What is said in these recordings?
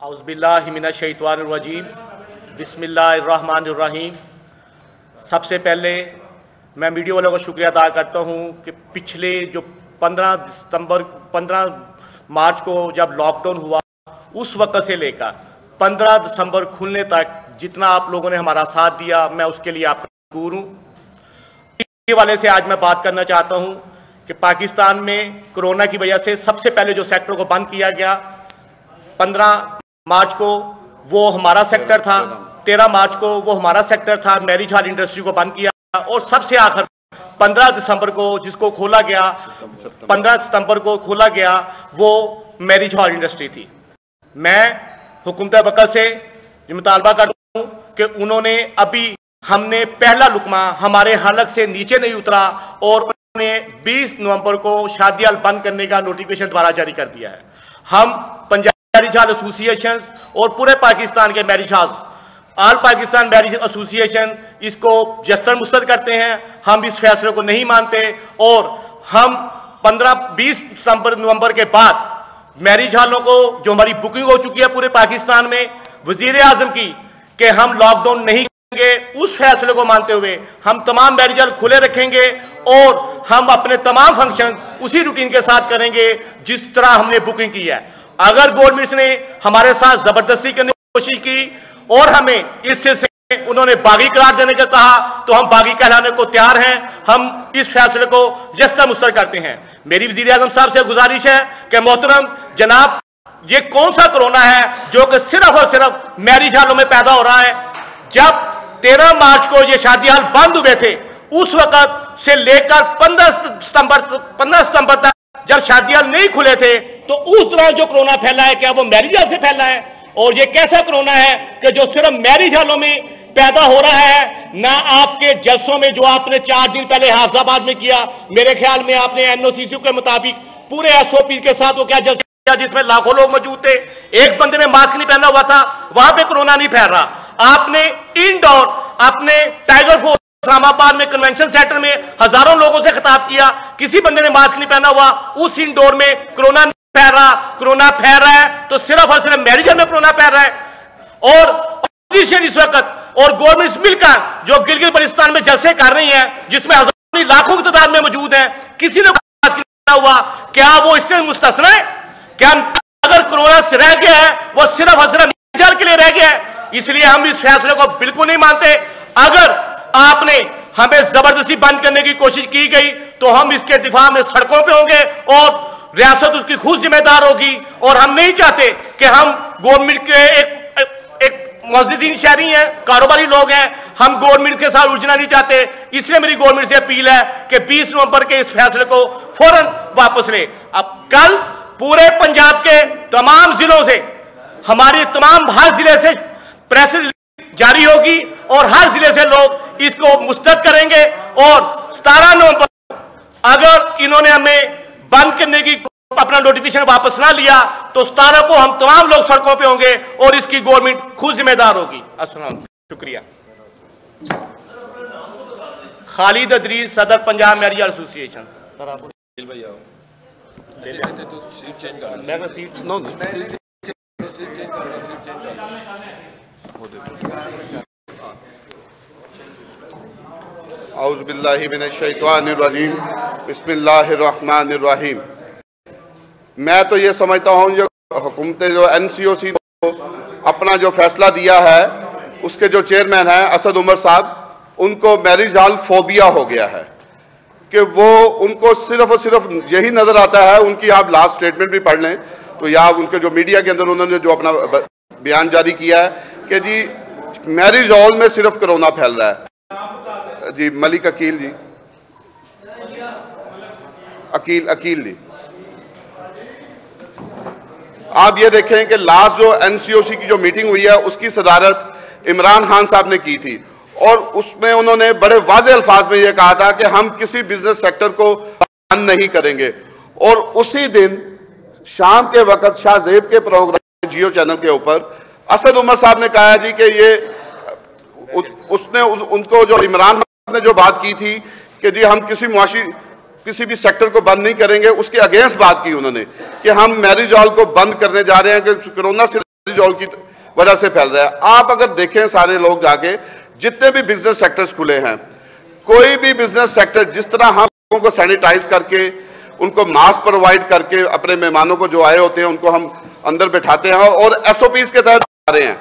औज़ुबिल्लाहिमिनश्शैतानिर्रजीम बिस्मिल्लाहिर्रहमानिर्रहीम। सबसे पहले मैं मीडिया वालों का शुक्रिया अदा करता हूं कि पिछले जो 15 मार्च को जब लॉकडाउन हुआ उस वक्त से लेकर 15 दिसंबर खुलने तक जितना आप लोगों ने हमारा साथ दिया, मैं उसके लिए आपका शुक्र हूं। मीडिया वाले से आज मैं बात करना चाहता हूं कि पाकिस्तान में कोरोना की वजह से सबसे पहले जो सेक्टर को बंद किया गया 15 मार्च को वो हमारा सेक्टर था, 13 मार्च को वो हमारा सेक्टर था, मैरिज हॉल इंडस्ट्री को बंद किया, और सबसे आखिर 15 दिसंबर को जिसको खोला गया, 15 सितंबर को खोला गया, वो मैरिज हॉल इंडस्ट्री थी। मैं हुकूमत वक्त से ये मुतालबा करता हूं कि उन्होंने अभी हमने पहला लुकमा हमारे हलक से नीचे नहीं उतरा और उन्होंने 20 नवंबर को शादी हॉल बंद करने का नोटिफिकेशन द्वारा जारी कर दिया है। हम पंजाब मैरिज हॉल एसोसिएशन और पूरे पाकिस्तान के marriage hall, all Pakistan marriage association इसको जस्सन मुस्तरद करते हैं। हम इस फैसले को नहीं मानते और हम 15-20 नवंबर के बाद मैरिज हॉलों को जो हमारी बुकिंग हो चुकी है पूरे पाकिस्तान में वजीर आजम की कि हम लॉकडाउन नहीं करेंगे, उस फैसले को मानते हुए हम तमाम मैरिज हॉल खुले रखेंगे और हम अपने तमाम फंक्शन उसी रूटीन के साथ करेंगे जिस तरह हमने बुकिंग की है। अगर गवर्नमेंट ने हमारे साथ जबरदस्ती करने की कोशिश की और हमें इस सिलसिले में उन्होंने बागी करार देने का कहा तो हम बागी कहलाने को तैयार हैं। हम इस फैसले को जस्ता मुस्तरद करते हैं। मेरी वजीर आजम साहब से गुजारिश है कि मोहतरम जनाब, ये कौन सा कोरोना है जो कि सिर्फ और सिर्फ मैरिज हॉलों में पैदा हो रहा है। जब 13 मार्च को ये शादी हॉल बंद हुए थे उस वक्त से लेकर 15 सितंबर तक जब शादी हॉल नहीं खुले थे तो उस तरह जो कोरोना फैला है क्या वो मैरिज हॉल से फैला है? और ये कैसा कोरोना है कि जो सिर्फ मैरिज हॉलों में पैदा हो रहा है, ना आपके जलसों में जो आपने 4 दिन पहले हाफिजाबाद में किया, मेरे ख्याल में आपने एनओसीसी के मुताबिक पूरे एसओपी के साथ वो क्या जलसा किया जिसमें लाखों लोग मौजूद थे, एक बंदे ने मास्क नहीं पहना हुआ था, वहां पे कोरोना नहीं फैल रहा। आपने इंडोर अपने टाइगर फोर्स इस्लामाबाद में कन्वेंशन सेंटर में हजारों लोगों से खिताब किया, किसी बंदे ने मास्क नहीं पहना हुआ, उस इंडोर में कोरोना फैल रहा। कोरोना फैल रहा है तो सिर्फ और सिर्फ मैरिज हॉल में कोरोना फैल रहा है। और अपोजिशन इस वक्त और गवर्नमेंट मिलकर जो गिलगित बल्तिस्तान में जलसे कर रही है जिसमें हजारों लाखों की तादाद में मौजूद है, किसी ने मास्क नहीं पहना हुआ, क्या वो इससे मुस्तस्ना है? क्या अगर कोरोना से रह गया है वो सिर्फ और सिर्फ मैरिज हॉल के लिए रह गया है? इसलिए हम इस फैसले को बिल्कुल नहीं मानते। अगर आपने हमें जबरदस्ती बंद करने की कोशिश की गई तो हम इसके दिफा में सड़कों पे होंगे और रियासत उसकी खुद जिम्मेदार होगी। और हम नहीं चाहते कि हम गवर्नमेंट के एक मस्जिदीन शहरी हैं, कारोबारी लोग हैं, हम गवर्नमेंट के साथ उलझना नहीं चाहते। इसलिए मेरी गवर्नमेंट से अपील है कि 20 नवंबर के इस फैसले को फौरन वापस ले। अब कल पूरे पंजाब के तमाम जिलों से हमारी तमाम हर जिले से प्रेस जारी होगी और हर जिले से लोग इसको मुस्तरद करेंगे। और 17 नवंबर अगर इन्होंने हमें बंद करने की अपना नोटिफिकेशन वापस ना लिया तो 17 को हम तमाम लोग सड़कों पे होंगे और इसकी गवर्नमेंट खुद जिम्मेदार होगी। अस्सलाम, शुक्रिया। खालिद अदरीस, सदर पंजाब मैरिज एसोसिएशन। औज़ुबिल्लाहि मिनश्शैतानिर्रजीम बिस्मिल्लाहिर्रहमानिर्रहीम। मैं तो ये समझता हूँ जो हुकूमत जो एनसीओसी अपना जो फैसला दिया है उसके जो चेयरमैन हैं असद उमर साहब, उनको मैरिज हॉल फोबिया हो गया है कि वो उनको सिर्फ और सिर्फ यही नजर आता है। उनकी आप लास्ट स्टेटमेंट भी पढ़ लें तो या उनके जो मीडिया के अंदर उन्होंने जो अपना बयान जारी किया है कि जी मैरिज हॉल में सिर्फ कोरोना फैल रहा है। जी मलिक अकील जी, अकील जी, आप ये देखें कि लास्ट जो एनसीओसी की जो मीटिंग हुई है उसकी सदारत इमरान खान साहब ने की थी और उसमें उन्होंने बड़े वाज़ेह अल्फाज में यह कहा था कि हम किसी बिजनेस सेक्टर को बंद नहीं करेंगे। और उसी दिन शाम के वक्त शाहजेब के प्रोग्राम जियो चैनल के ऊपर असद उमर साहब ने कहा जी कि ये उसने उनको जो इमरान खान ने जो बात की थी कि जी हम किसी भी सेक्टर को बंद नहीं करेंगे, उसके अगेंस्ट बात की उन्होंने कि हम मैरिज हॉल को बंद करने जा रहे हैं कि कोरोना से मैरिज की वजह से फैल रहा है। आप अगर देखें सारे लोग जाके, जितने भी बिजनेस सेक्टर्स खुले हैं, कोई भी बिजनेस सेक्टर जिस तरह हम लोगों को सैनिटाइज करके, उनको मास्क प्रोवाइड करके, अपने मेहमानों को जो आए होते हैं उनको हम अंदर बैठाते हैं और एसओपीज के तहत आ रहे हैं,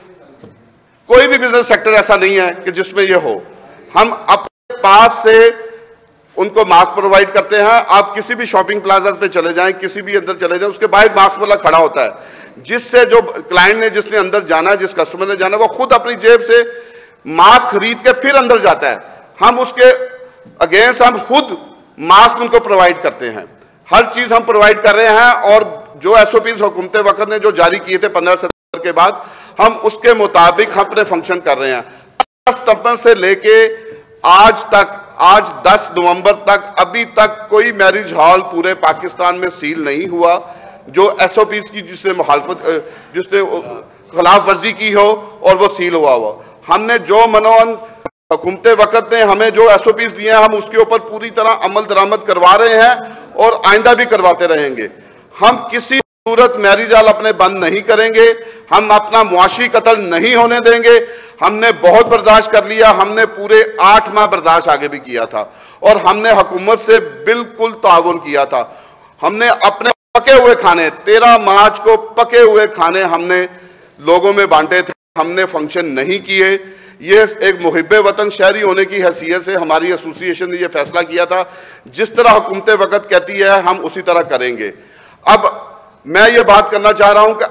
कोई भी बिजनेस सेक्टर ऐसा नहीं है कि जिसमें ये हो। हम अपने पास से उनको मास्क प्रोवाइड करते हैं। आप किसी भी शॉपिंग प्लाजा पे चले जाएं, किसी भी अंदर चले जाएं, उसके बाहर मास्क वाला खड़ा होता है, जिससे जो क्लाइंट ने, जिसने अंदर जाना है, जिस कस्टमर ने जाना है, वो खुद अपनी जेब से मास्क खरीद के फिर अंदर जाता है। हम उसके अगेंस्ट हम खुद मास्क उनको प्रोवाइड करते हैं, हर चीज हम प्रोवाइड कर रहे हैं। और जो एसओपीज हुकूमत वक्त ने जो जारी किए थे 15 सितंबर के बाद, हम उसके मुताबिक हम अपने फंक्शन कर रहे हैं। 10 सितंबर से लेके आज तक, आज 10 नवंबर तक, अभी तक कोई मैरिज हॉल पूरे पाकिस्तान में सील नहीं हुआ जो एसओपीज की जिसने जिसने खिलाफ वर्जी की हो और वो सील हुआ हो। हमने जो मनोन हुकूमत वक्त ने हमें जो एसओपीज दिए हैं, हम उसके ऊपर पूरी तरह अमल दरामद करवा रहे हैं और आइंदा भी करवाते रहेंगे। हम किसी सूरत मैरिज हॉल अपने बंद नहीं करेंगे, हम अपना मुआशी कत्ल नहीं होने देंगे। हमने बहुत बर्दाश्त कर लिया, हमने पूरे 8 माह बर्दाश्त आगे भी किया था और हमने हुकूमत से बिल्कुल ताउन किया था। हमने अपने पके हुए खाने, 13 मार्च को पके हुए खाने हमने लोगों में बांटे थे, हमने फंक्शन नहीं किए। ये एक मुहिब्बे वतन शहरी होने की हैसियत से हमारी एसोसिएशन ने यह फैसला किया था, जिस तरह हुकूमत वक्त कहती है हम उसी तरह करेंगे। अब मैं ये बात करना चाह रहा हूं कि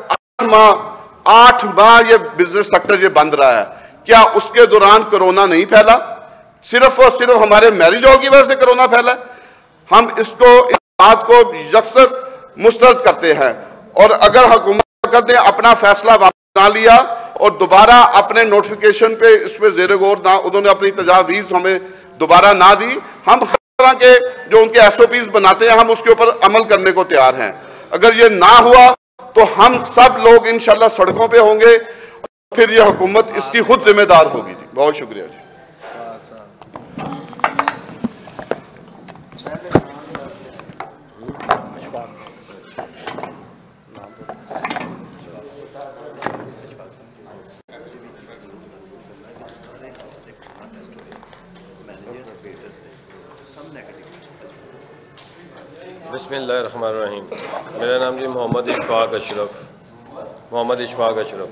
8 माह ये बिजनेस सेक्टर ये बंद रहा है, क्या उसके दौरान कोरोना नहीं फैला? सिर्फ और सिर्फ हमारे मैरिज हॉल की वजह से कोरोना फैला। हम इस बात को यकसर मुस्तरद करते हैं और अगर हुकूमत ने अपना फैसला वापस ना लिया और दोबारा अपने नोटिफिकेशन पे इस पे ज़ेरे गौर ना, उन्होंने अपनी तजावीज़ हमें दोबारा ना दी, हम हर तरह के जो उनके एसओपीज बनाते हैं हम उसके ऊपर अमल करने को तैयार हैं। अगर ये ना हुआ तो हम सब लोग इंशाल्लाह सड़कों पे होंगे, फिर ये हुकूमत इसकी खुद जिम्मेदार होगी। जी बहुत शुक्रिया जी। बिस्मिल्लाहिर्रहमानिर्रहीम। मेरा नाम जी मोहम्मद इशफाक अशरफ।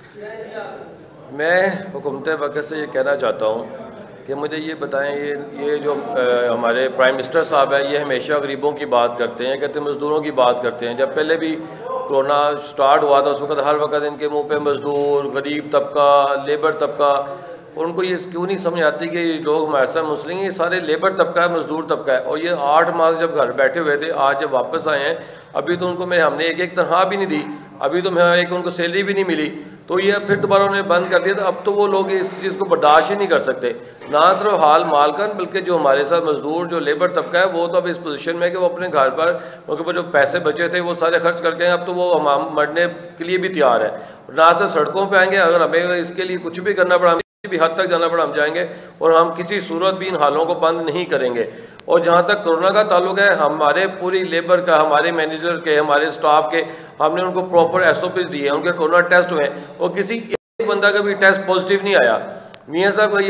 मैं हुकूमत वक्त से ये कहना चाहता हूँ कि मुझे ये बताएं, ये जो हमारे प्राइम मिनिस्टर साहब हैं, ये हमेशा गरीबों की बात करते हैं, कहते हैं मज़दूरों की बात करते हैं। जब पहले भी कोरोना स्टार्ट हुआ था उस वक्त हर वक्त इनके मुंह पे मज़दूर, गरीब तबका, लेबर तबका, उनको ये क्यों नहीं समझ आती कि लोग हमारे साथ मुस्लिम हैं, ये सारे लेबर तबका है, मजदूर तबका है। और ये 8 माह जब घर बैठे हुए थे, आज जब वापस आए हैं, अभी तो उनको हमने एक तनख्वाह भी नहीं दी, अभी तो एक उनको सैलरी भी नहीं मिली, तो ये फिर दोबारा उन्हें बंद कर दिया। तो अब तो वो लोग इस चीज़ को बर्दाश्त ही नहीं कर सकते। ना सिर्फ हाल मालकन बल्कि जो हमारे साथ मजदूर, जो लेबर तबका है, वो तो अब इस पोजीशन में है कि वो अपने घर पर उनके ऊपर जो पैसे बचे थे वो सारे खर्च करके हैं, अब तो वो हम मरने के लिए भी तैयार है। ना सिर्फ सड़कों पर आएंगे, अगर हमें इसके लिए कुछ भी करना पड़ा, भी हद तक जाना पड़ा, हम जाएंगे और हम किसी सूरत भी इन हालों को बंद नहीं करेंगे। और जहां तक कोरोना का ताल्लुक है, हमारे पूरी लेबर का, हमारे मैनेजर के, हमारे स्टाफ के, हमने उनको प्रॉपर एसओपी दिए, उनके कोरोना टेस्ट हुए और किसी एक बंदा का भी टेस्ट पॉजिटिव नहीं आया। मियाँ साहब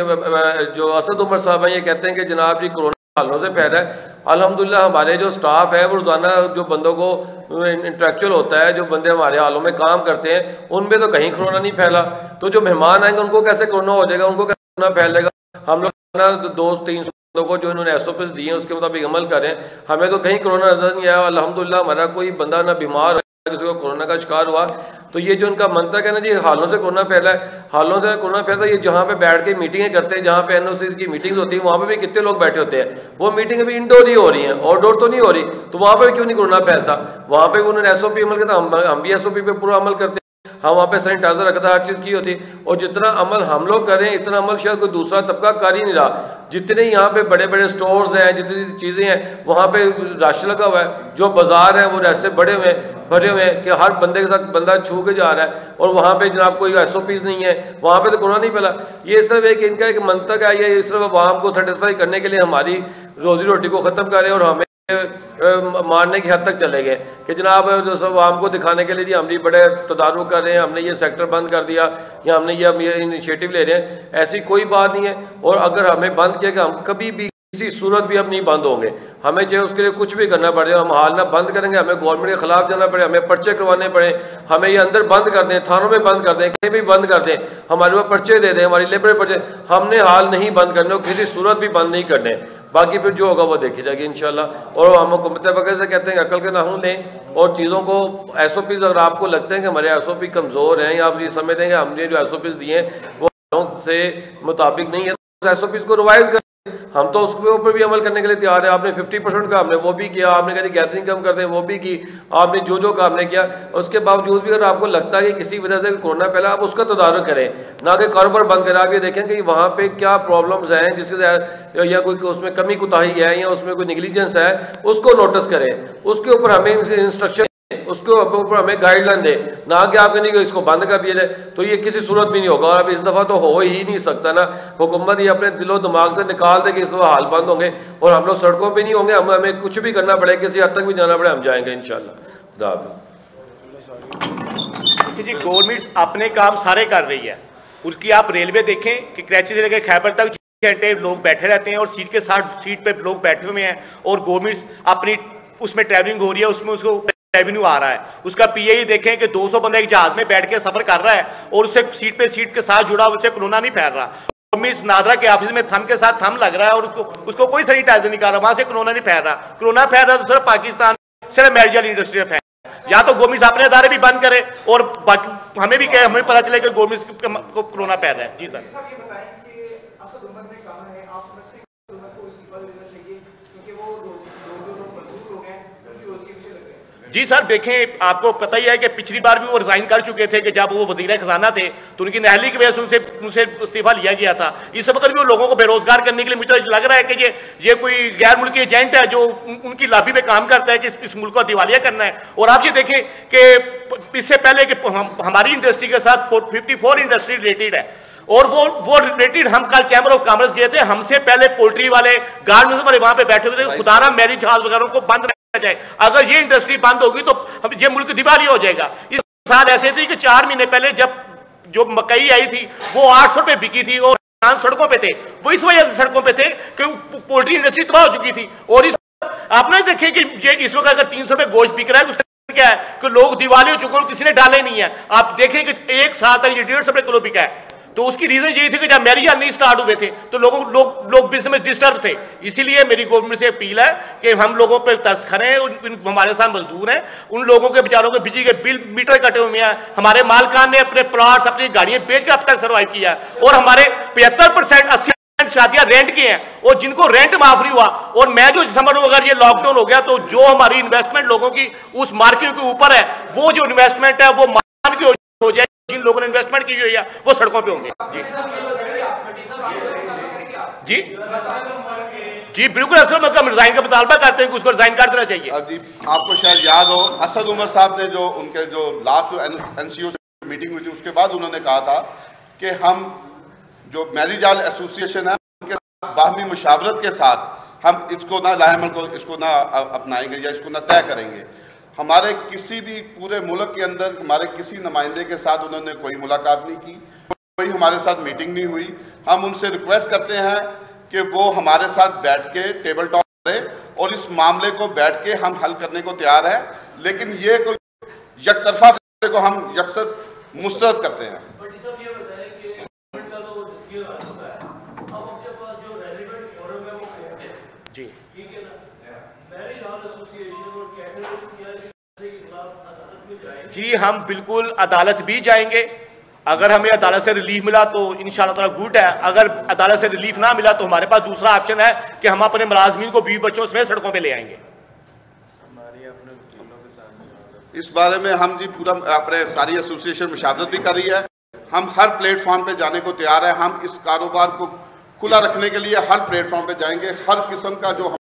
ये जो असद उमर साहब हैं, ये कहते हैं कि जनाब जी कोरोना हालों से फैला है। अल्हम्दुलिल्लाह हमारे जो स्टाफ है वो रोजाना जो बंदों को इंटरेक्चुअल होता है, जो बंदे हमारे हालों में काम करते हैं, उनमें तो कहीं कोरोना नहीं फैला। तो जो मेहमान आएंगे उनको कैसे कोरोना हो जाएगा, उनको कैसे कोरोना फैलेगा? हम लोग 200-300 बंदों को जो इन्होंने एसओपीज दिए हैं उसके मुताबिक अमल करें, हमें तो कहीं कोरोना नजर नहीं आया। अल्हम्दुलिल्लाह हमारा कोई बंदा ना बीमार, किसी को कोरोना का शिकार हुआ। तो ये जो उनका मंतक है ना जी, हालों से कोरोना फैला है, हालों से कोरोना फैला, ये जहाँ पे बैठ के मीटिंगें करते हैं, जहाँ पे एनओसी की मीटिंग्स होती है, वहाँ पे भी कितने लोग बैठे होते हैं, वो मीटिंग अभी इंडोर ही हो रही हैं, आउटडोर तो नहीं हो रही, तो वहाँ पे क्यों नहीं कोरोना फैलता? वहाँ पे उन्होंने एसओपी अमल किया, हम भी एसओपी पे पूरा अमल करते हैं, हम वहाँ पे सैनिटाइजर रखता है, हर चीज़ की होती है। और जितना अमल हम लोग करें, इतना अमल शायद कोई दूसरा तबका कर ही नहीं रहा। जितने यहाँ पे बड़े बड़े स्टोर्स हैं, जितनी चीज़ें हैं, वहाँ पे रश लगा हुआ है, जो बाजार है वो ऐसे भरे हुए हैं कि हर बंदे के साथ बंदा छू के जा रहा है, और वहाँ पे जनाब कोई एसओपीज नहीं है, वहाँ पे तो कोरोना नहीं फैला। ये सिर्फ एक इनका एक मंतक है, ये सिर्फ आवाम को सेटिस्फाई करने के लिए हमारी रोजी रोटी को ख़त्म कर रहे हैं और हमें ماننے کی حد تک چلے گئے کہ جناب عوام کو دکھانے کے لیے جی ہم نے بڑے تدارک کر رہے ہیں، ہم نے یہ سیکٹر بند کر دیا یا ہم نے یہ انیشیٹو لے رہے ہیں. ایسی کوئی بات نہیں ہے. اور اگر ہمیں بند کیا کہ ہم کبھی بھی کسی صورت بھی اب نہیں بند ہوں گے. ہمیں چاہے اس کے لیے کچھ بھی کرنا پڑے، ہم حال نہ بند کریں گے. ہمیں گورنمنٹ کے خلاف جانا پڑے، ہمیں پرچے کروانے پڑے، ہمیں یہ اندر بند کر دیں، تھانوں میں بند کر دیں، کہیں بھی بند کر دیں، ہمارے وہ پرچے دے دیں، ہماری لیبر پرچے، ہم نے حال نہیں بند کرنے، کسی صورت بھی بند نہیں کرنے. باقی پھر جو ہوگا وہ دیکھی جائے گی انشاءاللہ. اور ہم حکومت وغیرہ سے کہتے ہیں کہ عقل کے ناخن لیں اور چیزوں کو ایس او پیز، اگر آپ کو لگتے ہیں کہ ہمارے ایس او پی کمزور ہیں یا آپ یہ سمجھتے ہیں کہ ہم نے جو ایس او پیز دیے ہیں وہ سے مطابق نہیں ہے، ایس او پیز کو ریوائز کریں. ہم تو اس کے اوپر بھی عمل کرنے کے لیے تیار ہیں. آپ نے 50% کا، ہم نے وہ بھی کیا. آپ نے کہا گیدرنگ کم کر دیں، وہ بھی کی. آپ نے جو کام نے کیا، اس کے باوجود بھی اگر آپ کو لگتا ہے کہ کسی وجہ سے کورونا پھیلا، آپ اس کا تدارک کریں، نہ کہ کاروبار بند کریں. آپ یہ دیکھیں کہ وہاں پہ کیا پرابلمز ہیں جس کے یا کوئی اس میں کمی کوتاہی ہے یا اس میں کوئی نیگلیجنس ہے، اس کو نوٹس کریں، اس کے اوپر ہمیں انسٹرکشن، اس کے اوپر ہمیں گائیڈ لائن دیں، نہ کہ آپ کہیں کہ اس کو بند کر دیا جائے. تو یہ کسی صورت بھی نہیں ہوگا. اور اب اس دفعہ تو ہو ہی نہیں سکتا نا. حکومت یہ اپنے دل و دماغ سے نکال دے کہ اس دفعہ حال بند ہوں گے اور ہم لوگ سڑکوں پہ نہیں ہوں گے. ہمیں کچھ بھی کرنا پڑے، کسی حد تک بھی جانا پڑے، ہم جائیں گے انشاءاللہ. خدا حافظ. جی گورنمنٹ اپنے کام سارے کر رہی ہے. ان کی آپ ریلوے دیکھیں کہ کراچی سے لے کے خیبر تک گھنٹے لوگ بیٹھے رہتے ہیں اور سیٹ کے ساتھ سیٹ پہ لوگ بیٹھے ہوئے ہیں اور گورنمنٹ اپنی اس میں ٹریولنگ ہو رہی ہے، اس میں اس کو ریونیو آ رہا ہے. اس کا پی اے ہی دیکھیں کہ 200 بندہ ایک جہاز میں بیٹھ کے سفر کر رہا ہے اور اسے سیٹ پہ سیٹ کے ساتھ جڑا، اسے کورونا نہیں پھیل رہا. مس نادرا کے آفس میں تھم کے ساتھ تھم لگ رہا ہے اور اس کو کوئی سینیٹائزر نہیں کر رہا، وہاں سے کورونا نہیں پھیل رہا. کورونا پھیل رہا تو صرف پاکستان، صرف میڈیکل انڈسٹری میں پھیل رہا. یا تو گورنمنٹ اپنے ادارے بھی بند کرے اور باقی ہمیں بھی کہ ہمیں پتہ چلے کہ گورنمنٹ کو کورونا پھیل رہا ہے. جی سر. جی سر دیکھیں، آپ کو پتہ ہی ہے کہ پچھلی بار بھی وہ ریزائن کر چکے تھے کہ جب وہ وزیر خزانہ تھے تو ان کی نااہلی کی وجہ سے ان سے استعفیٰ لیا گیا تھا. اس وقت بھی وہ لوگوں کو بے روزگار کرنے کے لیے مجھے لگ رہا ہے کہ یہ کوئی غیر ملکی ایجنٹ ہے جو ان کی لابی پہ کام کرتا ہے کہ اس ملک کو دیوالیہ کرنا ہے. اور آپ یہ دیکھیں کہ اس سے پہلے کہ ہماری انڈسٹری کے ساتھ 54 انڈسٹری ریلیٹڈ ہے اور وہ ریلیٹڈ ہم کل چیمبر آف کامرس گئے تھے، ہم سے پہلے پولٹری والے گارمنٹس والے وہاں پہ بیٹھے ہوئے تھے. خدا نہ میرج ہال وغیرہ کو بند جائے. اگر یہ انڈسٹری بند ہوگی تو یہ ملک دیوالیہ ہو جائے گا. اس سال ایسے تھی کہ 4 مہینے پہلے جب جو مکئی آئی تھی وہ 800 روپے بکی تھی اور سڑکوں پہ تھے. وہ اس وجہ سے سڑکوں پہ تھے کہ پولٹری انڈسٹری تباہ ہو چکی تھی. اور آپ نے دیکھے کہ یہ اس وقت اگر 300 روپے گوشت بک رہا ہے تو کیا ہے کہ لوگ دیوالیہ ہو چکے اور کسی نے ڈالے نہیں ہے. آپ دیکھیں کہ ایک سال تک یہ 150 روپے کلو بکا ہے. تو اس کی ریزن یہی تھی کہ جب میریج نہیں سٹارٹ ہوئے تھے تو لوگ بزنس میں ڈسٹرب تھے. اسی لیے میری گورنمنٹ سے اپیل ہے کہ ہم لوگوں پہ ترس کھائیں. ہمارے ساتھ مزدور ہیں، ان لوگوں کے بیچاروں کے بجلی کے بل میٹر کٹے ہوئے ہیں. ہمارے مالکان نے اپنے پلاٹس، اپنی گاڑیاں بیچ کے اب تک سروائیو کیا ہے اور ہمارے 75% 80% شادیاں رینٹ کی ہیں اور جن کو رینٹ معاف نہیں ہوا. اور میں جو سمجھ رہا ہوں اگر یہ لاک ڈاؤن ہو گیا تو جو ہماری انویسٹمنٹ لوگوں کی اس مارکیٹ کے اوپر ہے، وہ جو انویسٹمنٹ ہے وہ مان کی ہو جائے. جن لوگوں نے انویسٹمنٹ کی ہوئی ہے وہ سڑکوں پہ ہوں گے. جی جی بالکل. اصل میں ہم ریزائن کا مطالبہ کرتے ہیں کہ اس کو ریزائن کر دینا چاہیے. جی آپ کو شاید یاد ہو اسد عمر صاحب نے جو ان کے جو last N C O meeting ہوئی تھی اس کے بعد انہوں نے کہا تھا کہ ہم جو میریج ہال ایسوسی ایشن ہے ان کے ساتھ باہمی مشاورت کے ساتھ ہم اس کو نہ لاہمل کو اس کو نہ اپنائیں گے یا اس کو نہ طے کریں گے. ہمارے کسی بھی پورے ملک کے اندر ہمارے کسی نمائندے کے ساتھ انہوں نے کوئی ملاقات نہیں کی، کوئی ہمارے ساتھ میٹنگ نہیں ہوئی. ہم ان سے ریکویسٹ کرتے ہیں کہ وہ ہمارے ساتھ بیٹھ کے ٹیبل ٹاک کریں اور اس معاملے کو بیٹھ کے ہم حل کرنے کو تیار ہیں. لیکن یہ کوئی یک طرفہ فیصلے کو ہم یکسر مسترد کرتے ہیں. جی جی ہم بالکل عدالت بھی جائیں گے. اگر ہمیں عدالت سے ریلیف ملا تو انشاءاللہ تعالی گڈ ہے. اگر عدالت سے ریلیف نہ ملا تو ہمارے پاس دوسرا آپشن ہے کہ ہم اپنے ملازمین کو بیوی بچوں سمیت سڑکوں پہ لے آئیں گے. اس بارے میں ہم جی پورا اپنے ساری ایسوسی ایشن مشاورت بھی کر رہی ہے. ہم ہر پلیٹ فارم پہ جانے کو تیار ہیں. ہم اس کاروبار کو کھلا رکھنے کے لیے ہر پلیٹ فارم پہ جائیں گے. ہر قسم کا جو